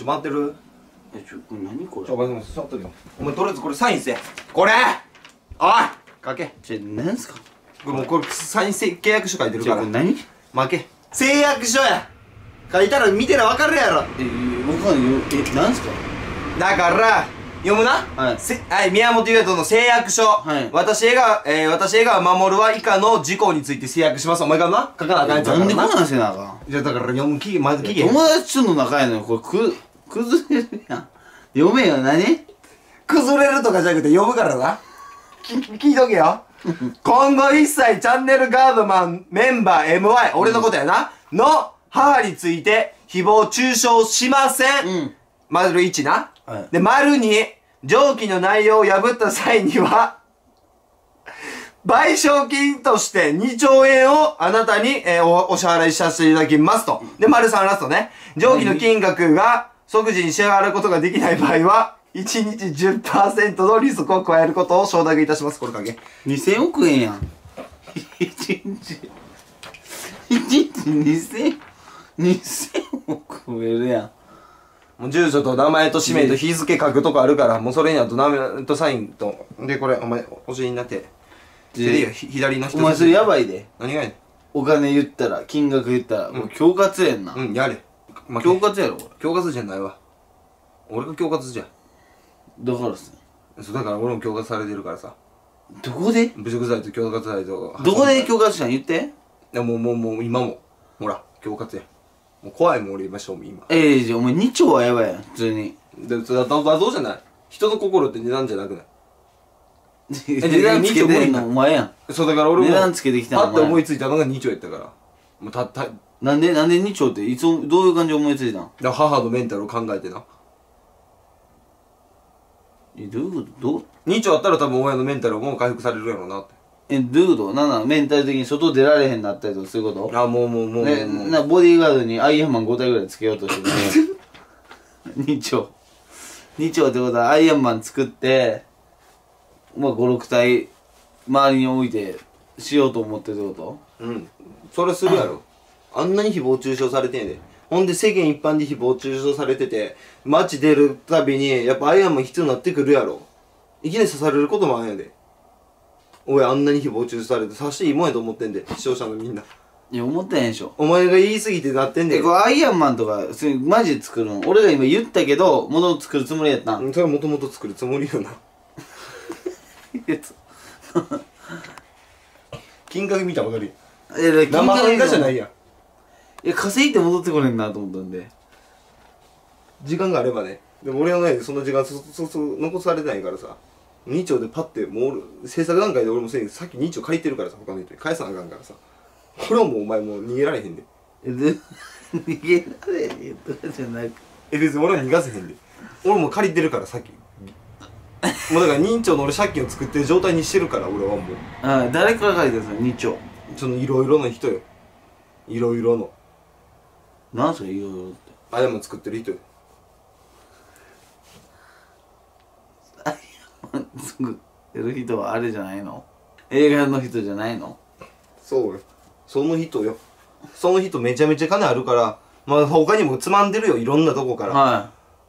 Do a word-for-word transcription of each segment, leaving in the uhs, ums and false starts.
ち回ってる。 え、ちょ、これ何これ。 ちょ、お前座っとるよ。お前とりあえずこれサインせえ。これおい書け。 ちょ、なんすかこれもうこれサインせ契約書書いてるから。 これ何負け。誓約書や。書いたら見てら分かるやろ。 え、わかんないよ。え、なんすかだから読むな。 はい。 せはい、宮本優斗の誓約書。はい。私江川、えー、私江川守は以下の事項について誓約します。お前がな書かなあかんやつやからな。 なんでこんなんせなあかん。 じゃだから読む気、まず聞け。 友達との仲やのに、これく、崩れるやん。読めよ、何崩れるとかじゃなくて読むからな。き、聞いとけよ。今後一切チャンネルガードマンメンバー エムワイ、俺のことやな、の母について誹謗中傷しません。うん。丸いちな。はい。で、丸に、上記の内容を破った際には、賠償金としてにちょうえんをあなたに、えー、お、お支払いさせていただきますと。で、丸さんラストね。上記の金額が即時に支払うことができない場合は、いちにち じゅっパーセント の利息を加えることを承諾いたします。これかけ。 にせんおくえんやん。いちにち。いちにちにせん、にせんおく増えるやん。 もう住所と名前と氏名と日付書くとこあるから、もうそれにあと名前とサインと。で、これ、お前、お尻になって。でいいよ、左の人。 お前それやばいで。 何がやねん。 お金言ったら、金額言ったら、もう恐喝やんな。 うん、やれ。 恐喝やろ、これ。 恐喝じゃないわ。俺が恐喝じゃ。 だからっすね。 そう、だから俺も恐喝されてるからさ。 どこで侮辱罪と恐喝罪と。 どこで恐喝したん言って。 いや、もう、もう、もう、今も。ほら、恐喝や。もう怖いもん、俺今、正味今。 ええー、じゃあお前にちょうはやばいやん、普通に。 で、それだと、だとじゃない。人の心って値段じゃなくない。 値段つけてんのお前やん。 そう、だから俺も。 値段つけてきたのお前。 パッて思いついたのがにちょうやったから。もうた、た。 なんで、なんでにちょうって、いつ、どういう感じで思いついたん。だから母のメンタルを考えてな。 え、どういうことどうにちょうあったら多分親のメンタルも回復されるやろうなって。 え、どういうことなんなんメンタル的に外出られへんなったりとかそういうことあ、もうもうもう。 ね、な、ボディーガードにアイアンマンごたいぐらいつけようとしてる。にちょう。にちょうってことはアイアンマン作って、まあご、ろくたい周りに置いてしようと思ってるってこと？ うん。それするやろ。あんなに誹謗中傷されてんねん。ほんで世間一般で誹謗中傷されてて、街出るたびに、やっぱアイアンマン必要になってくるやろ。いきなり刺されることもあんやで。俺あんなに誹謗中傷されて、刺していいもんやと思ってんで、視聴者のみんな。 いや、思ってへんでしょ。 お前が言い過ぎてなってんねん。 え、これアイアンマンとか、それマジで作るの俺が今言ったけど、もともと作るつもりやったん。 それはもともと作るつもりよな。金額見たらわかるやん。 え、 生半可じゃないやん。 いや、稼いで戻ってこれんなと思ったんで。 時間があればね。でも俺のね、その時間そ、そ、そ、残されてないからさ。にちょうでパッて、もう俺、制作段階で俺もせんさっきにちょう借りてるからさ、他の人に返さなあかんからさ。これはもうお前もう逃げられへんで。 え、で、逃げられへんとかじゃなくえ、別に俺は逃がせへんで。俺も借りてるからさっき。もうだから認知の俺借金を作ってる状態にしてるから俺はもう。 ああ、誰から書いてるんですか、にちょう。 そのいろいろの人よ。いろいろの。 なんすか、いろいろって。 あれも作ってる人よ。 アイアンマン作ってる人はあれじゃないの映画の人じゃないのそうよ。その人よ。その人めちゃめちゃ金あるから、まあ他にもつまんでるよ、いろんなとこから。はい。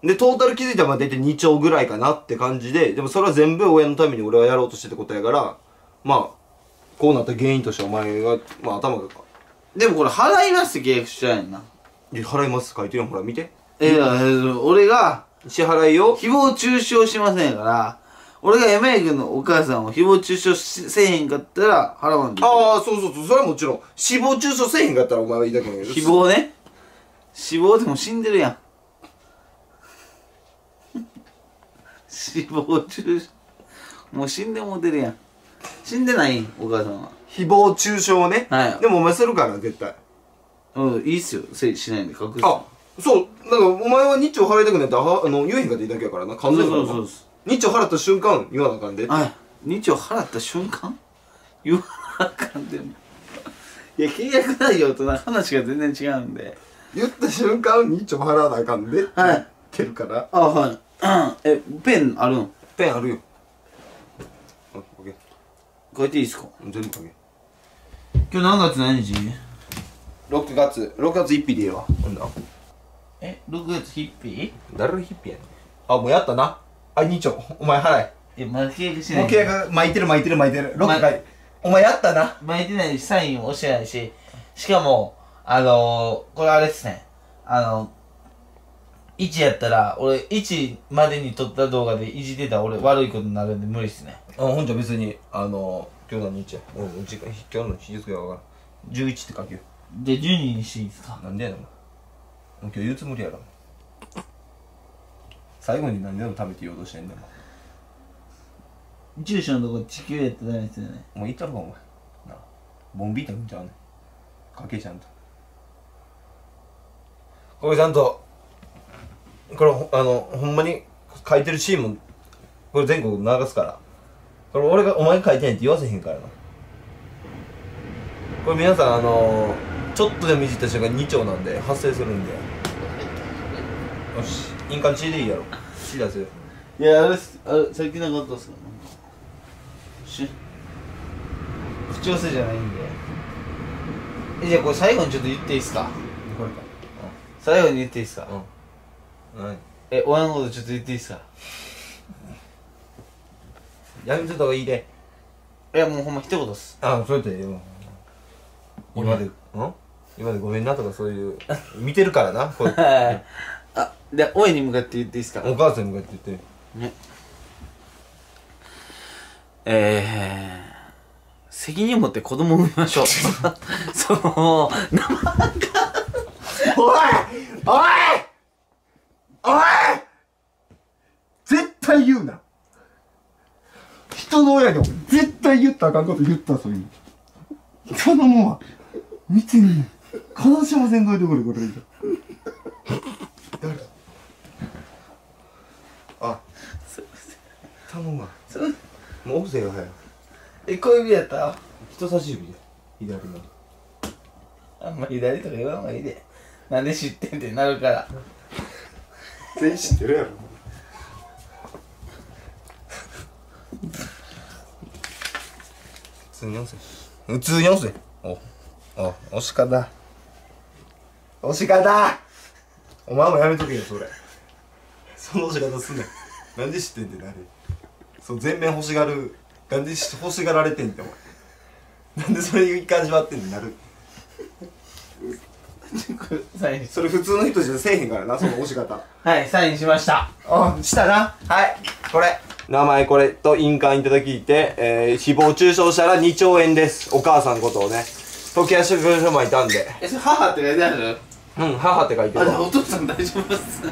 で、トータル気づいたらまあ大体にちょうぐらいかなって感じで、でもそれは全部親のために俺はやろうとしてたことやから、まあ、こうなった原因としてお前が、まあ頭が。 でもこれ払いますって契約しちゃうやんな。 いや、払いますって書いてるよ、ほら見て。 いや、俺が、 支払いを誹謗中傷しませんから、俺が山井君のお母さんを誹謗中傷せえへんかったら払わんでいい。 ああ、そうそうそう、それはもちろん。死亡中傷せえへんかったらお前はいいだけだけど。 誹謗ね。死亡でも死んでるやん。死亡中傷。もう死んでもうてるやん。死んでないんお母さんは。 誹謗中傷をね。 はい。 でもお前するから、絶対。 うん、いいっすよ。せいしないんで隠す。 あ、そう。だからお前は日丁払いたくないって、あの、言えへんかっていいだけやからな。完全に。 そうそうそう。 日丁払った瞬間、言わなあかんで。 はい。日曜払った瞬間言わなあかんでも。いや、契約内容とな話が全然違うんで。 言った瞬間、日丁払わなあかんで。はい。言ってるから。 あ、はい。え、ペンあるんペンあるよ。あ、オッケー。 書いていいっすか全部書け。 今日何月何日 ?ろくがつ、ろくがつついたちでええわ。ほんだ。 え、ろくがつヒッピ誰がヒッピーやねん。あ、もうやったな。あ、にちょ、お前払え。 ーえ、まだ契約しない。 もう契約巻いてる巻いてる巻いてる。ろっかい。お前やったな。 巻いてないし、サインも押してないし、しかも、あのー、これあれっすね。あの、いちやったら、俺、いちまでに撮った動画でいじってたら俺悪いことになるんで無理っすね。 あ、ほんじゃ別に、あの、今日の日や。うん、うち、今日の日付がわからん。じゅういちって書けよ。 じゃあじゅうににしていいですか？ なんでやねん、お前。もう今日言うつもりやろ。最後に何でも食べて言おうとしてんねん、も住所のとこ地球やったらダメですよね。 う。もう言ったろか、お前。なあ。ボンビータくんちゃうねん。かけちゃんと。これちゃんと、これ、あの、ほんまに書いてるシーンも、これ全国流すから。これ俺が、お前が書いてないって言わせへんからな。これ皆さん、あのー、ちょっとでもいじった瞬間に丁なんで、発生するんで。よし、印鑑血でいいやろ。血出せよ。 いや、あれっす、あれ、さっきなかったっすか？なんかし口寄せじゃないんで。え、じゃあこれ最後にちょっと言っていいっすか？ これか。 最後に言っていいっすか？ うん。何え、親のことちょっと言っていいっすか？ やめといた方がいいで。 いや、もうほんま一言っす。 あ、それってよ。今で、ん今でごめんなとかそういう、見てるからな。これはい。あ、で、親に向かって言っていいっすか？ お母さんに向かって言って。 ね。えー、責任を持って子供を産みましょう。その、生おいおいおい絶対言うな。人の親に絶対言ったらあかんこと言ったそういう。頼むわ。見てみん。悲しませんといてくれ、これ。誰あ、頼むわ。もう押せよ、早く。 え、小指やった人差し指で。左の。 あんま左とか言わんほうがいいで。なんで知ってんってなるから。 全員知ってるやろ。普通に押せ。普通に押せ。お、お、押し方。押し方。お前もやめとけよ、それ。その押し方すんねん。なんで知ってんってなる。そう、全面欲しがる。なんで欲しがられてんって、お前。なんでそれ一回味わってんってなる。 サインそれ普通の人じゃせえへんからな、その押し方。 はい、サインしました。 あ、したな。はい。これ。名前これと印鑑いただきて、えー、誹謗中傷したらにちょうえんです。お母さんことをね。時足文書もいたんで。 え、それ母って書いてある？ うん、母って書いてあ、 るじゃあお父さん大丈夫っす。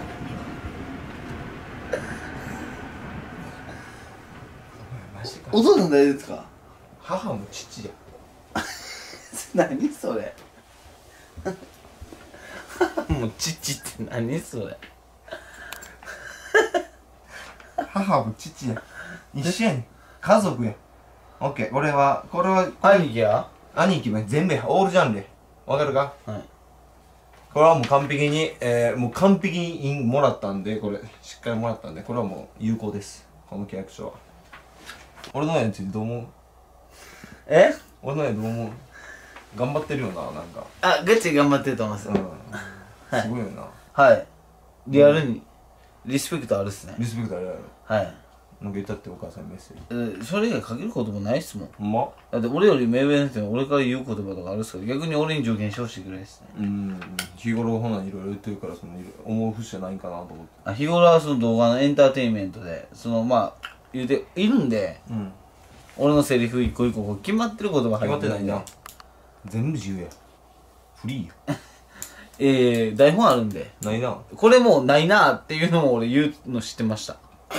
マジか。 お父さん大丈夫ですか？ 母も父や。 何それ。母も父って何それ。 母も父や。一緒やねん。家族や。オッケー。これは、これは、 兄貴や？ 兄貴も全部や。オールジャンルや。わかるか？ はい。 これはもう完璧に、えー、もう完璧に印もらったんで、これ、しっかりもらったんで、これはもう有効です。この契約書は。俺の親についてどう思う？ え？ 俺の親どう思う？頑張ってるよな、なんか。 あ、ガチで頑張ってると思います。 うん。すごいよな。 はい。リアルに、リスペクトあるっすね。 リスペクトあるやろ。 はい。 なんか言ったってお母さんにメッセージ。 え、それ以外かける言葉ないっすもん。 ほんま？ だって俺より目上の人に俺から言う言葉とかあるっすから、逆に俺に助言してほしいぐらいですね。 うん。日頃ほないろいろ言ってるから、その思う節じゃないかなと思って。 あ、日頃はその動画のエンターテインメントで、そのまあ、言うて、いるんで、 うん。 俺のセリフ一個一個こう決まってる言葉決入ってるんで。 まってないな。全部自由や。フリーよ。 えー、台本あるんで。 ないな。 これもうないなーっていうのも俺言うの知ってました。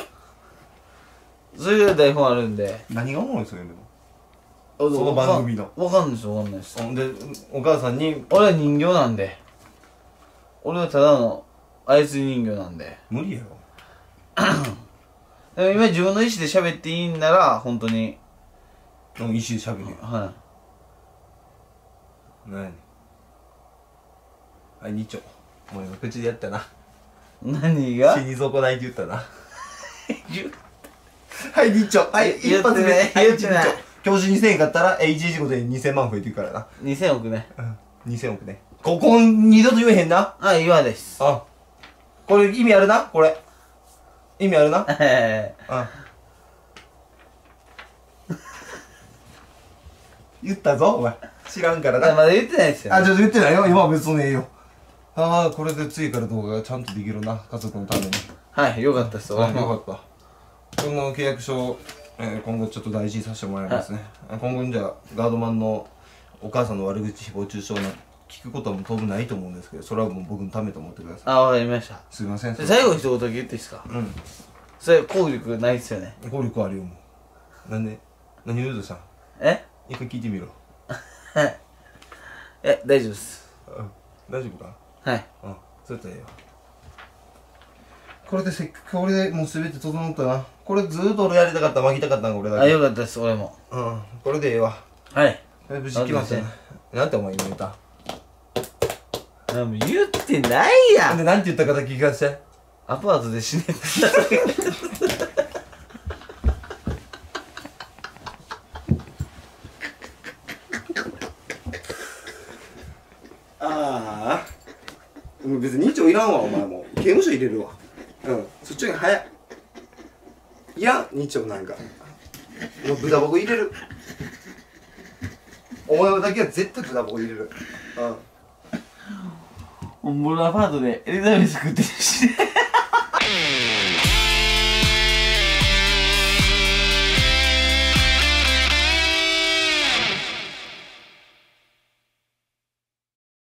それぐらい台本あるんで。 何がおもろいそれでも。 そその番組の。 わかんないですわかんないです。 ほんで、お母さんに、 俺は人形なんで。俺はただの操り人形なんで。 無理やろ。 でも今自分の意思で喋っていいんなら、本当に。 でも意思で喋るよ。 は何やねん。はい、にちょ。お前の口でやったな。 い。何が死に損ないって言ったな。 言うはい、にちょ。はい、一言って発目。 ないはい、 言ってないにちょ。教授にせんえん買ったら、え、いちにちごとににせんまん増えてるからな。 にせんおくね。 うん。にせんおくね。ここ、二度と言えへんな。 あ、岩です。 あ、 これ意味あるなこれ。意味あるな。 えうん言ったぞお前。知らんからえな。 まだ言ってないですよ、 あ、 ね。 ちょっと言ってないよ。今は別にええよ。ああ、これで次から動画がちゃんとできるな。家族のために。 はい、よかったっす。 あ、 俺も。 よかった。この契約書、えー、今後ちょっと大事にさせてもらいますね。今後にじゃあ、ガードマンのお母さんの悪口、誹謗中傷な聞くことはもう当分ないと思うんですけど、それはもう僕のためと思ってください。 あ、わかりました。 すいません。 で最後に一言だけ言っていいですか？ うん。 それ、効力ないっすよね。 効力あるよ、もう。なんで何言うとしたんえ一回聞いてみろ。 え、大丈夫っす。 うん大丈夫かはい。 うん、そうやったらええよ。これでせっかく俺でもう全て整ったな。これずーっと俺やりたかった、巻きたかったんが俺だけ。 あ、よかったっす、俺も。 うん、これでええわ。 はい。 無事来ましたね。なんてお前今言った？ あもう言ってないやん。 で、なんて言ったかだけ聞かせて。 アパートで死ねってああ。もう別にに丁いらんわ、お前もう。刑務所入れるわ。うん、そっちが早い。いらん、に丁なんか。もう豚箱入れる。お前だけは絶対豚箱入れる。うん。 おもろアパートでエリザベス食ってるしね